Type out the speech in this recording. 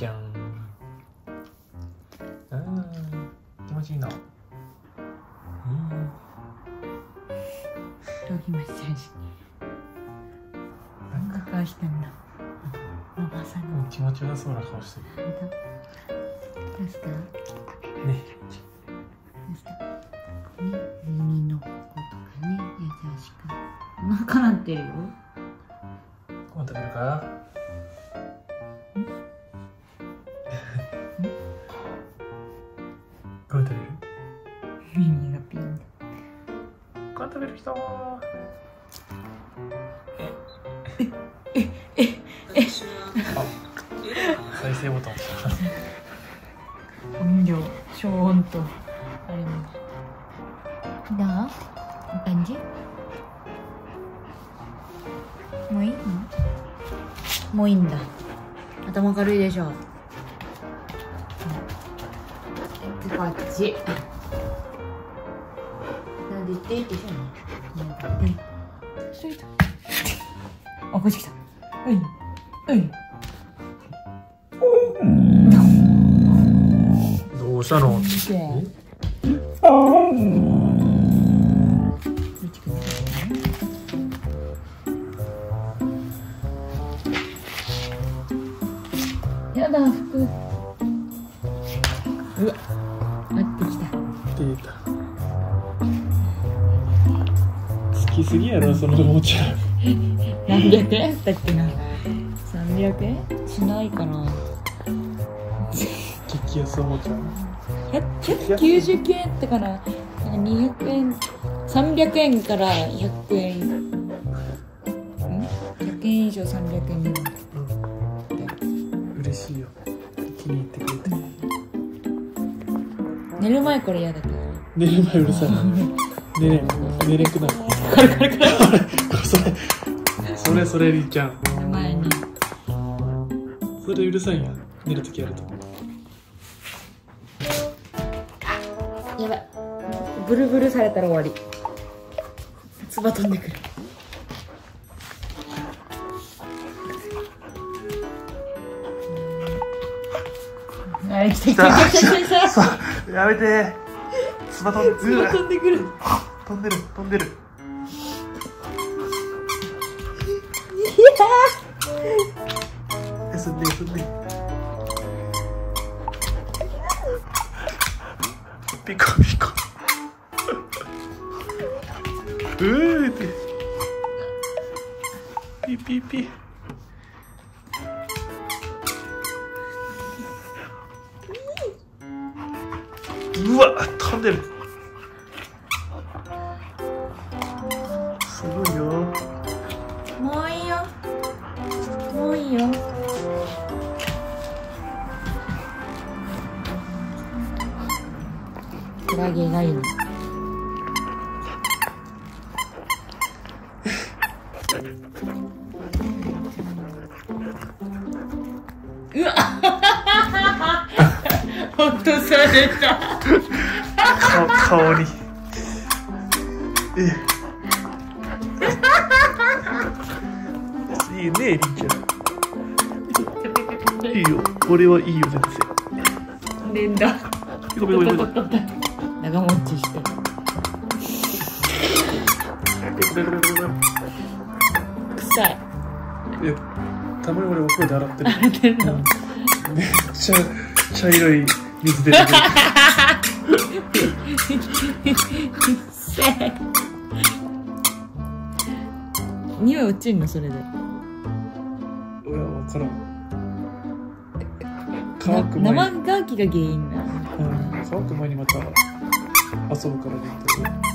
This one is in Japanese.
ちゃん。気持ちいいな。 どぎましたし。なんか顔してんだ。おばさんに。 気持ちよさそうな顔してる。 どうした？ ね。 どうした？ね、耳のこことかね、優しく。お腹なってるよ。 ご飯食べるか？ご飯食べる？ 耳がピンだ。 ご飯食べる人？再生ボタン。 音量、消音と。あれも。どう？いい感じ？もういいの？もういいんだ。頭軽いでしょ。こっち。なんで言ってでしょ。あ、こっち来た。はい。はい。 どうしたの？ やだ、服。うわ、なってきた。 出た。好きすぎやろ、そのおもちゃ。 何百円だっけな。300円しないかな。 激安おもちゃ。 199円ってかな。200円、300円から100円。100円以上300円になる。 嬉しいよ。気に入ってくれて。 寝る前これ嫌だけど。 寝る前うるさい。寝れくなる。 これ。 それりんちゃん。 寝る前に。 それうるさいんや。寝るときやると。 やばい。ブルブルされたら終わり。唾飛んでくる。あれ来た。 やめて。唾飛んでくる。 飛んでる。休んで。ピコ。ってピ。うわ、飛んでる。すごいよ。 もういいよ。もういいよ。クラゲがいいの。うわ落とされた。 顔に。いいね、りんちゃん。いいよ、俺はいいよ、全然。 連打。 ごめん。 長持ちして。臭い。 たまに俺お風呂で洗ってる。 洗ってるの。 めっちゃ茶色い水出てくる。 臭い。匂い落ちんのそれで。 俺は分からん。乾く前に。 生乾きが原因なの。 乾く前にまた遊ぶからね。